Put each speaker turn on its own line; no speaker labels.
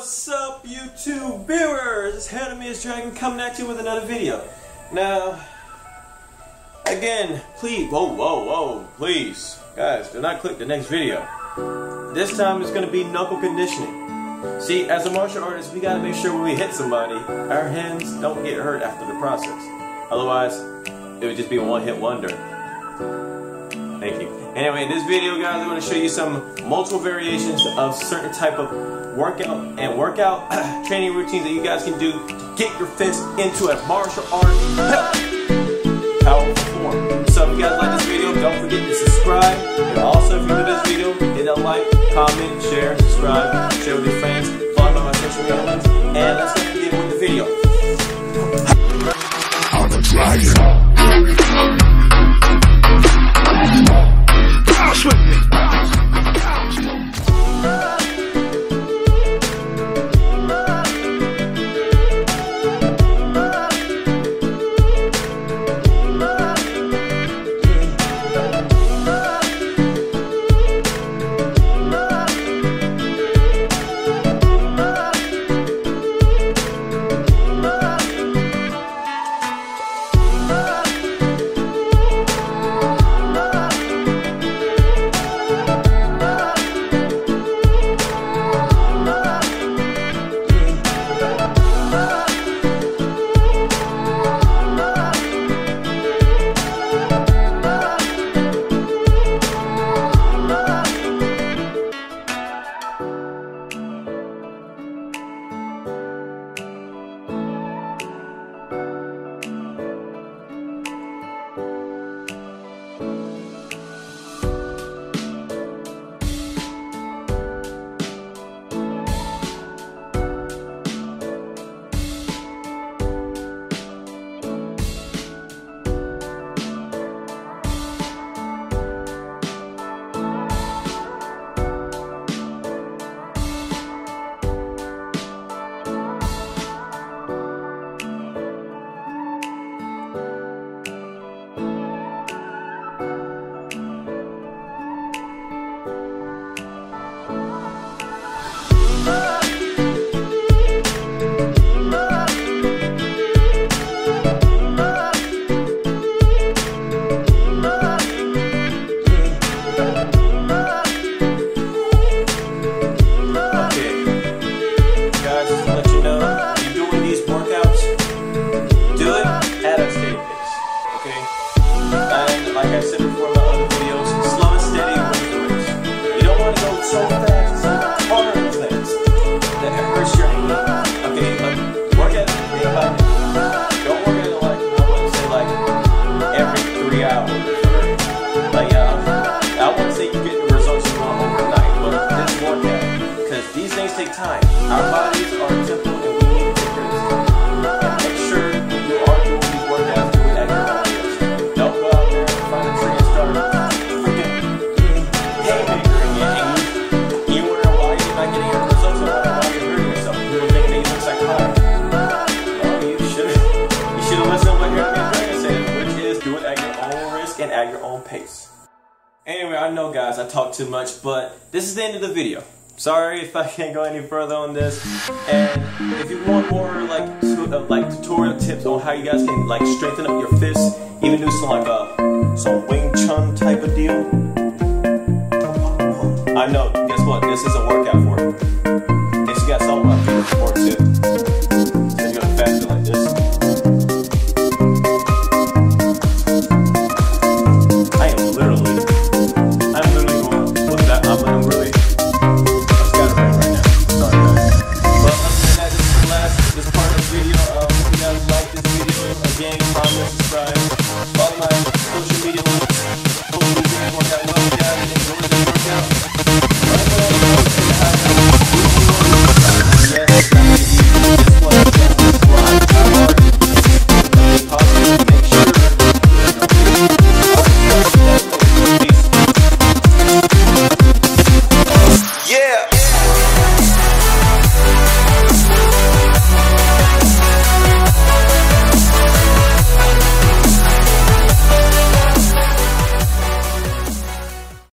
What's up, YouTube viewers? It's Jeremias Dragon coming at you with another video. Now, again, please, whoa, please, guys, do not click the next video. This time it's going to be knuckle conditioning. See, as a martial artist, we got to make sure when we hit somebody, our hands don't get hurt after the process. Otherwise, it would just be a one-hit wonder. Thank you. Anyway, in this video, guys, I'm going to show you some multiple variations of certain type of workout training routines that you guys can do to get your fist into a martial art powerful form. So if you guys like this video, don't forget to subscribe. And also, if you do this video, hit that like, comment, share, subscribe, share with your friends, follow me on my social media links, and let's get into with the video. I'm a dragon. With me. Time. Our bodies are a temple and we need to take care of this. And make sure when you are doing these workouts, do it at your own risk. Don't go out there and find a tree and start freaking haymakering it and you wonder why you're not getting your results and why you're hurting yourself. People thinking that you look psychotic. Well, you should have listened to what Jeremias Dragon said, which is do it at your own risk and at your own pace. Anyway, I know guys, I talk too much, but this is the end of the video. Sorry if I can't go any further on this, and if you want more like tutorial tips on how you guys can like strengthen up your fists, even do some Wing Chun type of deal. I know, guess what? This is a workout for